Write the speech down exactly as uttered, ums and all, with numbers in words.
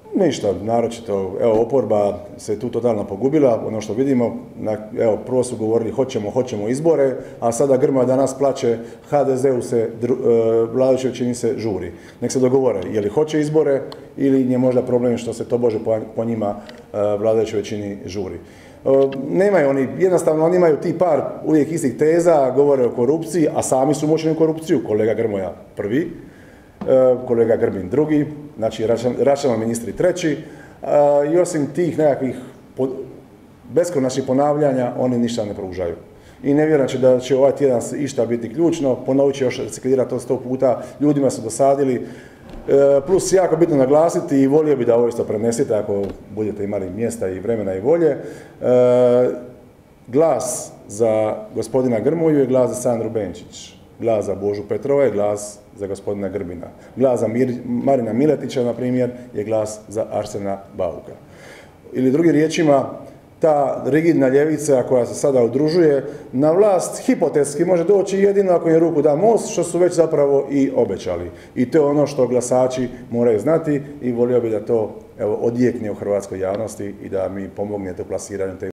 Ništa, naročito, evo, oporba se tu totalno pogubila, ono što vidimo, evo, prvo su govorili hoćemo, hoćemo izbore, a sada Grmoja danas plače, ha de zeu se, vladajućoj većini se žuri. Nek se dogovore, je li hoće izbore ili je možda problem što se tobože po njima vladajućoj većini žuri. Nemaju oni, jednostavno oni imaju ti par uvijek istih teza, govore o korupciji, a sami su moćni u korupciju, kolega Grmoja prvi, kolega Grbin drugi, znači Račanov ministri treći, i osim tih nekakvih beskonačnih ponavljanja oni ništa ne pružaju. I ne vjerujem da će ovaj tjedan išta biti ključno, ponovit će još reciklirati to sto puta, ljudima su dosadili, plus jako bitno naglasiti i volio bi da ovo isto prenesete ako budete imali mjesta i vremena i volje. Glas za gospodina Grmoju je glas za Sandru Benčić, glas za Božu Petrova je glas za gospodina Grbina. Glas za Marina Miletića, na primjer, je glas za Arsena Bauka. Ili drugim riječima, ta rigidna ljevica koja se sada udružuje na vlast hipotetski može doći jedino ako je ruku da Most, što su već zapravo i obećali. I to je ono što glasači moraju znati i volio bi da to evo, odjekne u hrvatskoj javnosti i da mi pomognete u plasiranju te